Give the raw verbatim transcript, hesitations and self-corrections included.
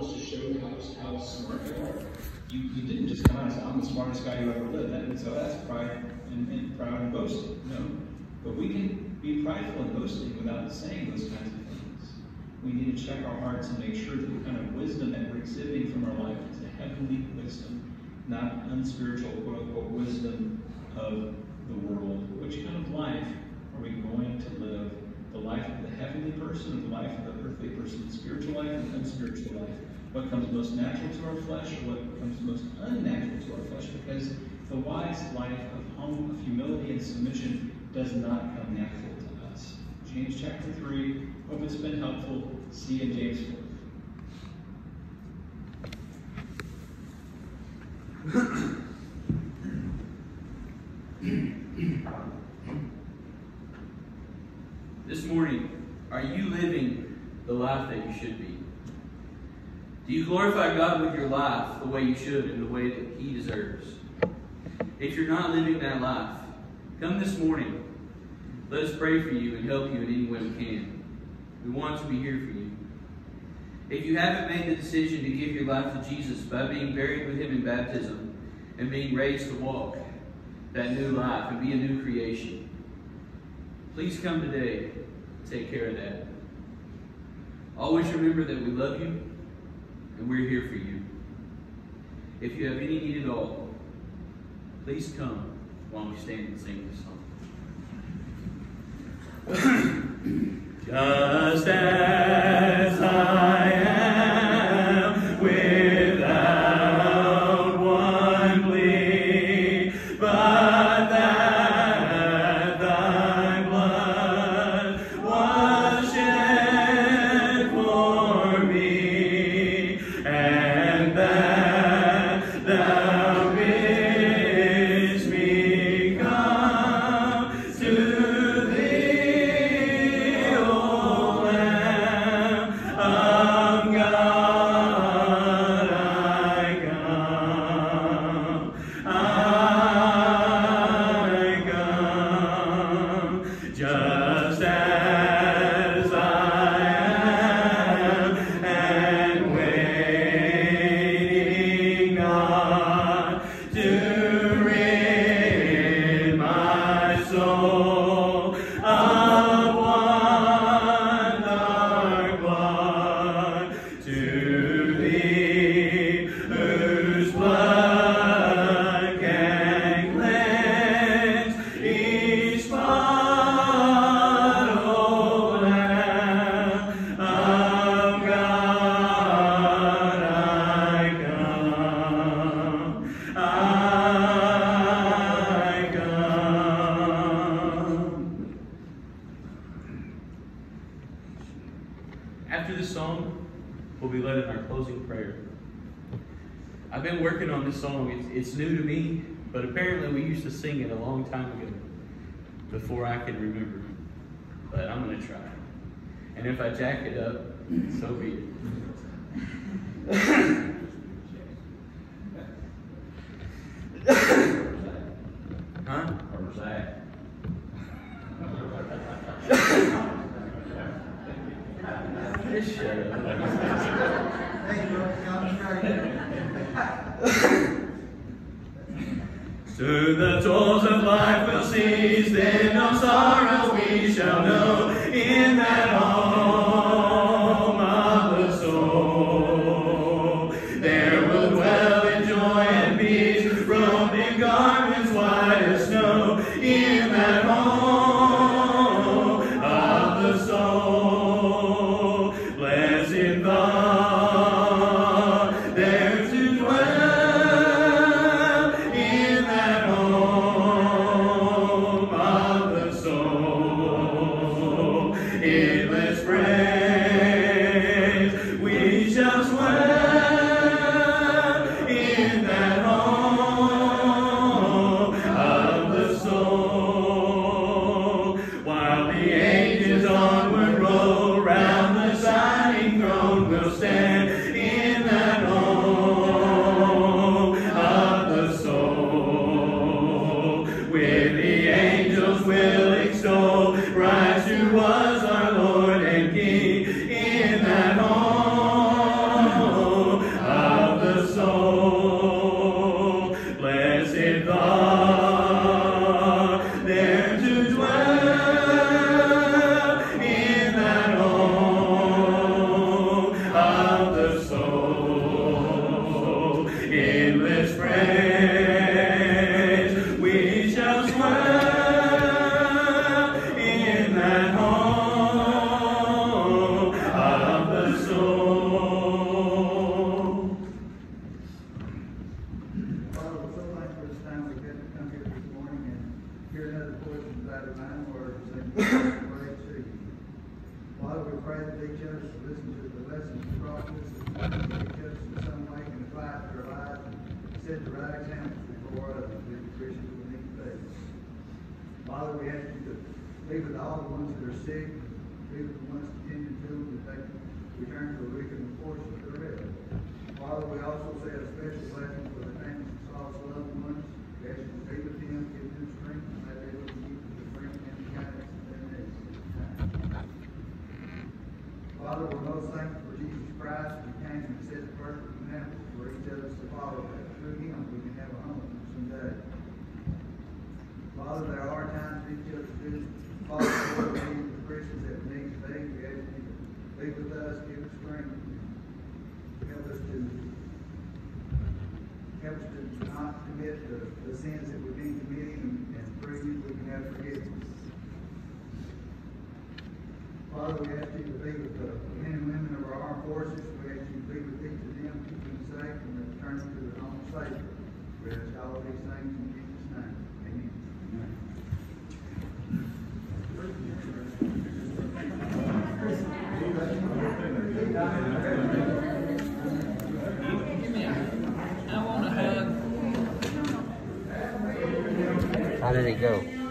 knowledge to show you how, how smart you are. You, you didn't just come out and say, I'm the smartest guy who ever lived. That, and so that's pride and, and proud and boasting. No. But we can be prideful and boasting without saying those kinds of things. We need to check our hearts and make sure that the kind of wisdom that we're exhibiting from our life is a heavenly wisdom, not unspiritual, quote-unquote, wisdom of the world. Which kind of life are we going to live? The life of the heavenly person, or the life of the earthly person? The spiritual life and unspiritual life? What comes most natural to our flesh, or what comes most unnatural to our flesh? Because the wise life of hum, of humility and submission does not come natural to us. James chapter three. Hope it's been helpful. See you in James four. This morning, are you living the life that you should be? Do you glorify God with your life the way you should and the way that He deserves? If you're not living that life, come this morning. Let us pray for you and help you in any way we can. We want to be here for you. If you haven't made the decision to give your life to Jesus by being buried with Him in baptism and being raised to walk that new life and be a new creation, please come today and take care of that. Always remember that we love you and we're here for you. If you have any need at all, please come while we stand and sing this song. Just as I am, without one plea, but that thy blood was shed for me, and that thou bidst me come to thee, O Lamb of God, I come, I come, just as I am, and waiting not to rid my soul of one dark blood, to thee whose blood can cleanse each spot, O Lamb of God, I come, I come. After this song, we'll be led in our closing prayer. I've been working on this song. It's, it's new to me, but apparently we used to sing it a long time ago, before I could remember. But I'm going to try. And if I jack it up, so be it. Huh? Or Zach? Just shut up. Soon the toils of life will cease, then no sorrow we shall know in that home of the soul. There will dwell in joy and peace, robed in garments white as snow, in that home of the soul. Blessed thought, there to dwell in that home of the soul. Endless praise, we shall swell in that home of the soul. While the ages onward roll, round the shining throne we'll stand in that home of the soul. With the angels we'll extol Christ who was our Lord and King in that home us in some way and fight for our lives and set the right examples before others with the Christians we need to be. Father, we ask you to be with all the ones that are sick, be with the ones attending to them, that they can return to a weakened portion of their rest. Father, we also say a special blessing for the families of Saul's loved ones. We ask you to be with them, give them strength, and let them keep the strength and the guidance of their needs. Father, we're most thankful for Jesus Christ. He came and set the perfect example for each of us to follow. That through him we can have a home someday. Father, there are times each of us do follow the lead of the Christians that we need to be. We ask you to be with us, give us strength, help us to help us to not commit the, the sins that we've been committing, and, and through you we can have forgiveness. Father, we ask you to be with the men and women of our armed forces. We ask you to be with each of them, keep them safe, and return them to their home safely. We ask all of these things in Jesus' name. Amen. How did it go?